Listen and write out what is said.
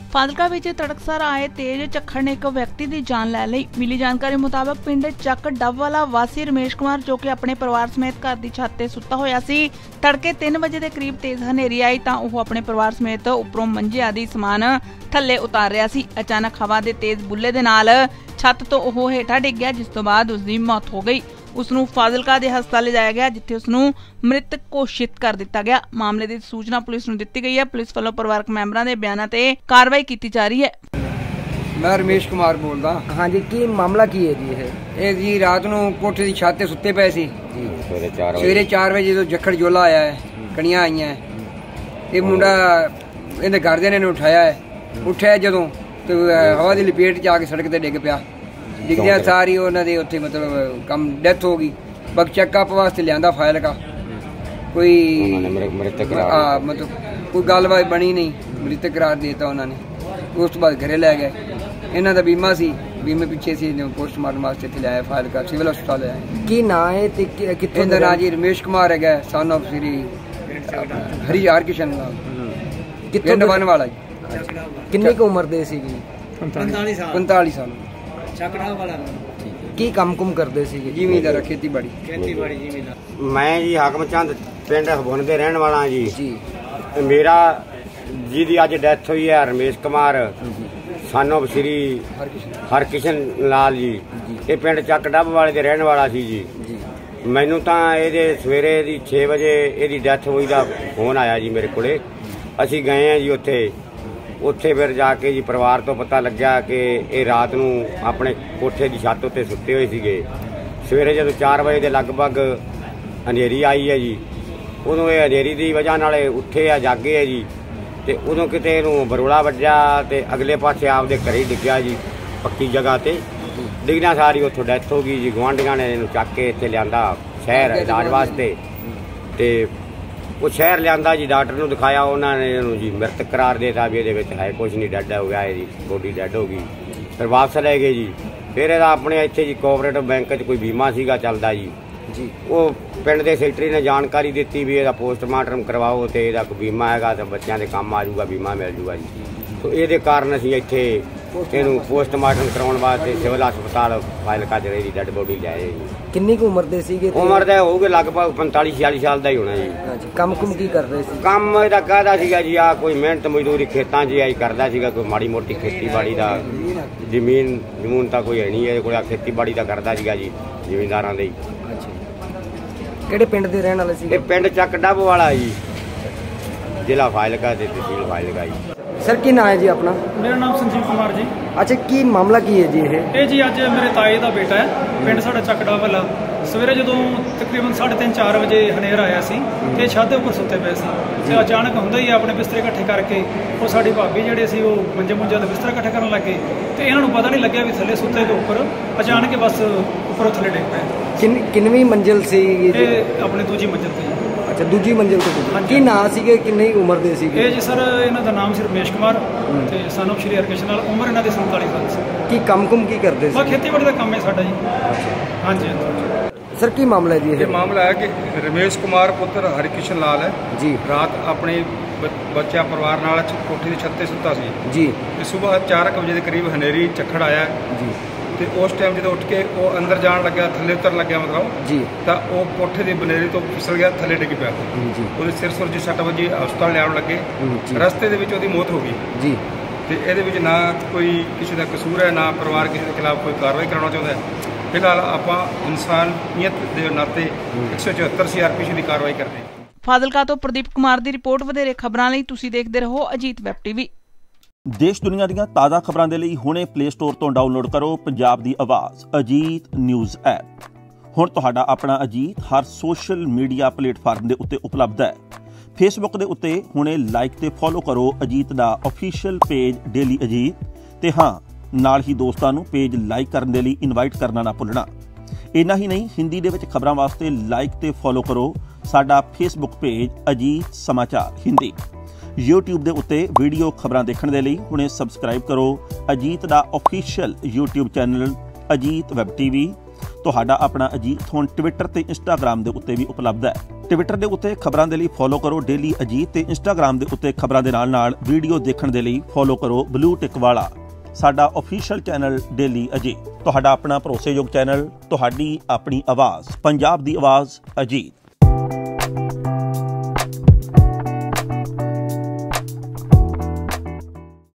फाजिलका विच तड़कसार आए तेज झक्खड़ ने एक व्यक्ति की जान लै लई। मिली जानकारी मुताबक पिंड चक डबवाला वासी रमेश कुमार जो कि अपने परिवार समेत घर की छत ते सुता होया सी, तड़के 3 बजे के करीब तेज हनेरी आई तां ओह अपने परिवार समेत उपरों मंजे आदि समान थल्ले उतार रहा सी। अचानक हवा के तेज बुल्ले दे नाल छत तो ओह हेठा डिग गया, जिस तो बाद उसकी मौत हो गई। उसनूं फाजिलका दे हस्पताल लिजाया गया, जिथे उसनूं मृत घोषित कर दिता गया। मामले की सूचना पुलिस नूं दित्ती गई है। पुलिस वालों परिवारक मैंबरां दे बयानां ते कार्रवाई की जा रही है। मैं रमेश कुमार बोलदा। हाँ जी, की मामला की है जी? ये जी रात नूं कोठे की छत ते सुत्ते पे सी। सवेरे 4 बजे जो झक्खड़ जोला आया है, कणियां आईयां है। ये मुंडा इहदे घरदियां ने उठाया है। उठिया जदों ते हवा की लपेट च आके सड़क ते डिग पिया। डिगदियां सारी उन्होंने उत्थे मतलब कम डेथ हो गई। बाकी चेकअप वास्ते लिया फाजिलका, कोई मतलब कोई गलबात बनी नहीं, मृतक करार देता उन्होंने। उस तो बाद घरे लै गए। इन्हों का बीमा सी, बीमे पिछे से पोस्टमार्टम वास्ते इत्थे लिया फाजिलका सिविल हस्पताल है। की ना है इनका नाम जी रमेश कुमार है, सन ऑफ श्री हरकिशन पिंड वन वाला जी। किन्नी की उम्र दे सी? 45 साल। की काम कुम करते सी? जिमीदार खेतीबाड़ी। मैं जी हाकम चंद पिंड हबुन दे रहने वाला जी। मेरा जिहदी अज डेथ हुई है रमेश कुमार सन ऑफ श्री हरकिशन लाल जी। ये पिंड चक डब वाले दे रहने वाला सी जी। मैनू तां इहदे सवेरे दी 6 बजे इहदी डेथ हुई दा फोन आया जी मेरे कोले। असीं गए हैं जी उत्थे फिर जाके जी परिवार तो पता लग्या कि ये रात नूं अपने कोठे की छत उत्ते सुत्ते हुए सीगे। सवेरे जदों 4 बजे के लगभग हनेरी आई है जी, उदों ये हनेरी की वजह नाल उठे आ जागे है जी। तो उदों किते इहनूं बरोला वज्या ते अगले पासे आपदे घरे डिग्या जी, पक्की जगह ते डिगना सारी उत्थों डेथ हो गई जी। गुआंढियां ने इहनूं चक के इत्थे लिआंदा शहर इलाज वास्ते। ते वो शहर लिया जी, डॉक्टर नूं दिखाया, उन्होंने जी मृत करार देता भी ये है कुछ नहीं, डेड हो गया जी, बॉडी डेड हो गई। फिर वापस ले गए जी। फिर यदा अपने इत्थे जी कोऑपरेटिव बैंक च कोई बीमा सीगा चलदा जी। वो पिंड के सैकटरी ने जानकारी दी भी यदा पोस्टमार्टम करवाओ तो यदा कोई बीमा है तो बच्चों के काम आ जाऊगा, बीमा मिल जूगा जी। तो ये कारण असीं इत्थे इहनूं पोस्टमार्टम कराउण वास्ते सिविल हस्पताल फाजिलका च इहदी डेड बॉडी लिआए जी। किन्नी की उम्र दे सीगे? उम्र दे होगे लगभग 45-46 साल का ही होना जी। काम कुम की कर रहे सी? काम इहदा कहदा सीगा जी आ कोई मेहनत मजदूरी खेतां 'च आई करदा सीगा, कोई माड़ी मोटी खेतीबाड़ी दा जमीन तां कोई है नहीं, इहदे कोल खेतीबाड़ी दा करदा सीगा जी, जिमींदारां दे। किहड़े पिंड दे रहण वाले सी? ये पिंड चक डब वाला जी, जिला फाजिलका ते तहसील फाजिलका जी। सर की नाम है जी अपना? मेरा नाम संजीव कुमार जी। अच्छा, की मामला की है जी? ये जी अज मेरे ताए का बेटा है, पिंड साडा चक डबवाला। सवेरे जो तकरीबन 3:30-4 बजे हनेर आया सी ते छत उपर सुते पे सी ते अचानक हुंदा ही अपने बिस्तरे इकट्ठे करके वो साडी भाभी जिहड़े सी वो मंजे मुंजे दे बिस्तर इकट्ठे करन लगे ते इन्हां नूं पता नहीं लग्या भी थल्ले सुते दे उपर अचानक ही बस उपरों थल्ले डिग पे। किन्नवीं मंजिल सी? अपने दूजी मंजिल ते। अच्छा, दूजी मंजिल तो की नाम सीगे, किन्नी उम्र दे सीगे? ये जी सर इन्हां दा नाम सी रमेश कुमार ते सन ऑफ श्री हरकिशन लाल, उम्र इन्हां दी 47 साल सी। की काम कुम की करदे सी? खेतीबाड़ी दा काम है साडा जी। हाँ जी। सर की मामला है जी? ये मामला है कि रमेश कुमार पुत्र हरकिशन लाल है जी। रात अपने बच्चा परिवार नाल कोठी की छत ते सुता सी जी। सुबह 4 बजे के करीब हनेरी झक्खड़ आया जी। तो उस टाइम जो उठ के वो अंदर जान लग्या, थले उतर लग्या मतलब जी, तो वो कोठे की बनेरी तो फिसल गया, थले डिग पिया। वो सिर सुर जी 6 बजे हस्पताल लिया लगे, रस्ते के मौत हो गई जी। तो ये ना कोई किसी का कसूर है, ना परिवार किसी के खिलाफ कोई कार्रवाई कराना चाहता है। फिलहाल आप इंसानियत के नाते 174 CRPC की कार्रवाई करते हैं। फाजिलका तो प्रदीप कुमार की रिपोर्ट। वधेरे खबरां लई तुसीं देखदे रहो अजीत वैब टीवी। देश दुनिया ਦੀਆਂ ਤਾਜ਼ਾ ਖਬਰਾਂ ਦੇ ਲਈ ਹੁਣੇ ਪਲੇ ਸਟੋਰ ਤੋਂ ਡਾਊਨਲੋਡ ਕਰੋ ਪੰਜਾਬ ਦੀ ਆਵਾਜ਼ ਅਜੀਤ ਨਿਊਜ਼ ਐਪ। ਹੁਣ ਤੁਹਾਡਾ ਆਪਣਾ ਅਜੀਤ ਹਰ ਸੋਸ਼ਲ ਮੀਡੀਆ ਪਲੇਟਫਾਰਮ ਦੇ ਉੱਤੇ ਉਪਲਬਧ ਹੈ। ਫੇਸਬੁੱਕ ਦੇ ਉੱਤੇ ਹੁਣੇ ਲਾਈਕ ਤੇ ਫੋਲੋ ਕਰੋ ਅਜੀਤ ਦਾ ਅਫੀਸ਼ੀਅਲ ਪੇਜ ਡੇਲੀ ਅਜੀਤ ਤੇ ਹਾਂ ਨਾਲ ਹੀ ਦੋਸਤਾਂ ਨੂੰ ਪੇਜ ਲਾਈਕ ਕਰਨ ਦੇ ਲਈ ਇਨਵਾਈਟ ਕਰਨਾ ਨਾ ਭੁੱਲਣਾ। ਇੰਨਾ ਹੀ ਨਹੀਂ, ਹਿੰਦੀ ਦੇ ਵਿੱਚ ਖਬਰਾਂ ਵਾਸਤੇ ਲਾਈਕ ਤੇ ਫੋਲੋ ਕਰੋ ਸਾਡਾ ਫੇਸਬੁੱਕ ਪੇਜ ਅਜੀਤ ਸਮਾਚਾਰ ਹਿੰਦੀ। YouTube ਦੇ ਉੱਤੇ ਵੀਡੀਓ ਖਬਰਾਂ ਦੇਖਣ ਦੇ ਲਈ ਹੁਣੇ ਸਬਸਕ੍ਰਾਈਬ ਕਰੋ ਅਜੀਤ ਦਾ official YouTube channel Ajit web TV. ਤੁਹਾਡਾ ਆਪਣਾ ਅਜੀਤ ਹੁਣ ਟਵਿੱਟਰ ਤੇ ਇੰਸਟਾਗ੍ਰਾਮ ਦੇ ਉੱਤੇ ਵੀ ਉਪਲਬਧ ਹੈ। ਟਵਿੱਟਰ ਦੇ ਉੱਤੇ ਖਬਰਾਂ ਦੇ ਲਈ ਫੋਲੋ ਕਰੋ ਡੇਲੀ ਅਜੀਤ ਤੇ ਇੰਸਟਾਗ੍ਰਾਮ ਦੇ ਉੱਤੇ ਖਬਰਾਂ ਦੇ ਨਾਲ ਵੀਡੀਓ ਦੇਖਣ ਦੇ ਲਈ ਫੋਲੋ ਕਰੋ ਬਲੂ ਟਿਕ ਵਾਲਾ ਸਾਡਾ ਆਫੀਸ਼ੀਅਲ ਚੈਨਲ ਡੇਲੀ ਅਜੀਤ। ਤੁਹਾਡਾ ਆਪਣਾ ਭਰੋਸੇਯੋਗ ਚੈਨਲ, ਤੁਹਾਡੀ ਆਪਣੀ ਆਵਾਜ਼, ਪੰਜਾਬ ਦੀ ਆਵਾਜ਼ ਅਜੀਤ।